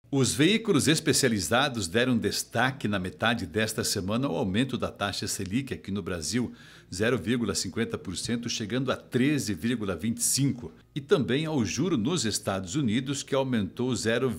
Os veículos especializados deram destaque na metade desta semana ao aumento da taxa Selic aqui no Brasil, 0,50%, chegando a 13,25%, e também ao juro nos Estados Unidos, que aumentou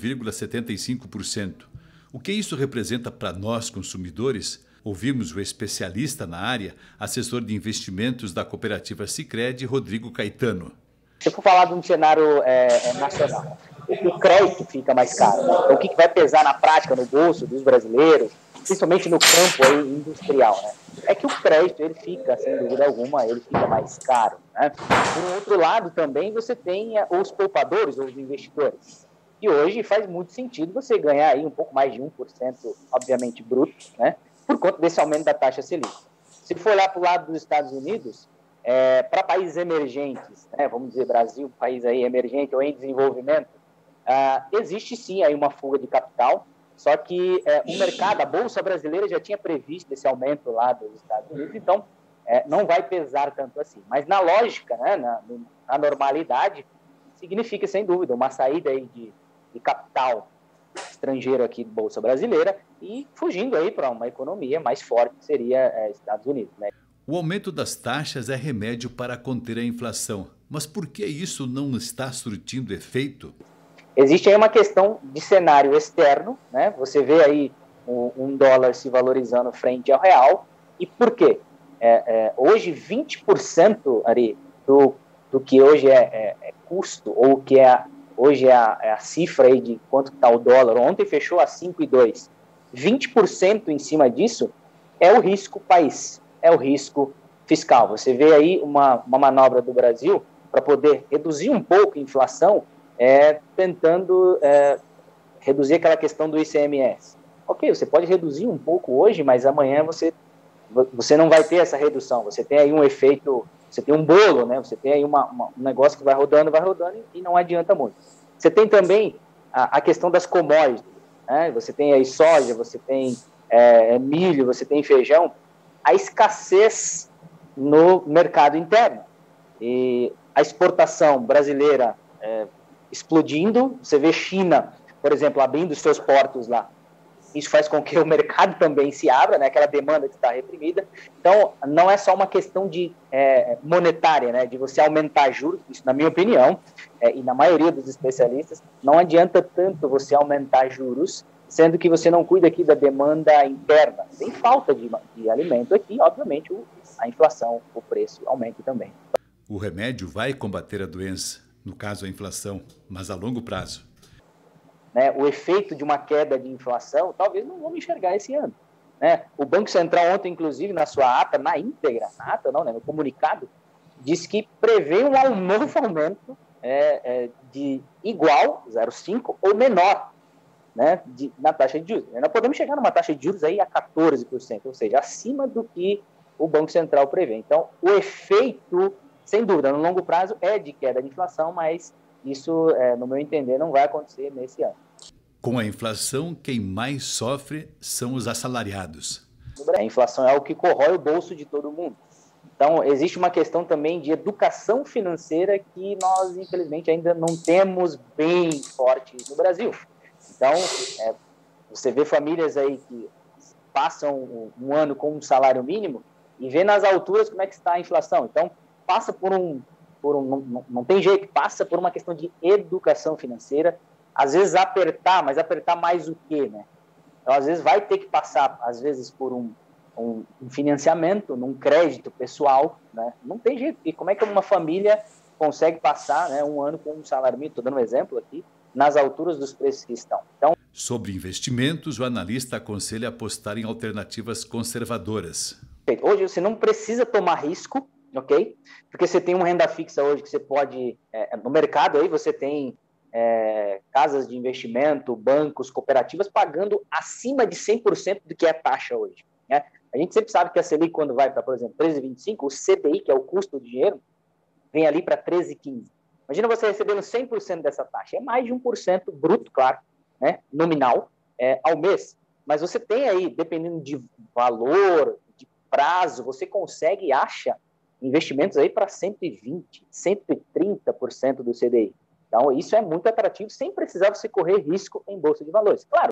0,75%. O que isso representa para nós, consumidores? Ouvimos o especialista na área, assessor de investimentos da cooperativa Sicredi, Rodrigo Caetano. Se for falar de um cenário nacional, o crédito fica mais caro. Né? Então, o que vai pesar na prática no bolso dos brasileiros, principalmente no campo aí, industrial, né? É que o crédito ele fica, sem dúvida alguma, ele fica mais caro. Né? Por um outro lado, também você tem os poupadores ou os investidores. E hoje faz muito sentido você ganhar aí um pouco mais de 1%, obviamente, bruto, né? Por conta desse aumento da taxa Selic. Se for olhar para o lado dos Estados Unidos, para países emergentes, né, vamos dizer Brasil, país aí emergente ou em desenvolvimento, existe sim aí uma fuga de capital, só que o mercado, a Bolsa Brasileira já tinha previsto esse aumento lá dos Estados Unidos, então não vai pesar tanto assim. Mas na lógica, né, na normalidade, significa sem dúvida uma saída aí de capital estrangeiro aqui da Bolsa Brasileira e fugindo aí para uma economia mais forte, que seria Estados Unidos, né? O aumento das taxas é remédio para conter a inflação. Mas por que isso não está surtindo efeito? Existe aí uma questão de cenário externo, né? Você vê aí um dólar se valorizando frente ao real. E por quê? Hoje, 20% ali, do que hoje é custo, ou que hoje é a cifra aí de quanto está o dólar. Ontem fechou a 5,2. 20% em cima disso é o risco país. É o risco fiscal. Você vê aí uma manobra do Brasil para poder reduzir um pouco a inflação, tentando reduzir aquela questão do ICMS. Ok, você pode reduzir um pouco hoje, mas amanhã você não vai ter essa redução. Você tem aí um efeito, você tem um bolo, né? Você tem aí um negócio que vai rodando e não adianta muito. Você tem também a questão das commodities, né? Você tem aí soja, você tem milho, você tem feijão. A escassez no mercado interno. E a exportação brasileira explodindo, você vê China, por exemplo, abrindo seus portos lá. Isso faz com que o mercado também se abra, né? Aquela demanda que está reprimida. Então, não é só uma questão de monetária, né? De você aumentar juros, isso na minha opinião, e na maioria dos especialistas, não adianta tanto você aumentar juros, sendo que você não cuida aqui da demanda interna. Tem falta de alimento aqui, obviamente a inflação, o preço aumenta também. O remédio vai combater a doença, no caso a inflação, mas a longo prazo. O efeito de uma queda de inflação, talvez não vamos enxergar esse ano. Né? O Banco Central ontem, inclusive, na sua ata, na íntegra, na ata não, né, no comunicado, disse que prevê um novo aumento de igual, 0,5 ou menor, né, na taxa de juros. Nós podemos chegar numa taxa de juros aí a 14%, ou seja, acima do que o Banco Central prevê. Então, o efeito, sem dúvida, no longo prazo é de queda de inflação, mas isso, no meu entender, não vai acontecer nesse ano. Com a inflação, quem mais sofre são os assalariados. A inflação é algo que corrói o bolso de todo mundo. Então, existe uma questão também de educação financeira que nós, infelizmente, ainda não temos bem forte no Brasil. Então, você vê famílias aí que passam um ano com um salário mínimo e vê nas alturas como é que está a inflação. Então, passa não tem jeito, passa por uma questão de educação financeira, às vezes mas apertar mais o quê, né? Então, às vezes vai ter que passar, às vezes, por um financiamento, num crédito pessoal, né? Não tem jeito. E como é que uma família consegue passar, né, um ano com um salário mínimo, estou dando um exemplo aqui, nas alturas dos preços que estão. Então, sobre investimentos, o analista aconselha apostar em alternativas conservadoras. Hoje você não precisa tomar risco, ok? Porque você tem uma renda fixa hoje que você pode, no mercado aí você tem casas de investimento, bancos, cooperativas pagando acima de 100% do que é a taxa hoje, né? A gente sempre sabe que a Selic, quando vai para, por exemplo, 13,25, o CDI, que é o custo do dinheiro, vem ali para 13,15. Imagina você recebendo 100% dessa taxa. É mais de 1% bruto, claro, né, nominal, ao mês. Mas você tem aí, dependendo de valor, de prazo, você consegue e acha investimentos aí para 120%, 130% do CDI. Então, isso é muito atrativo, sem precisar você correr risco em bolsa de valores. Claro,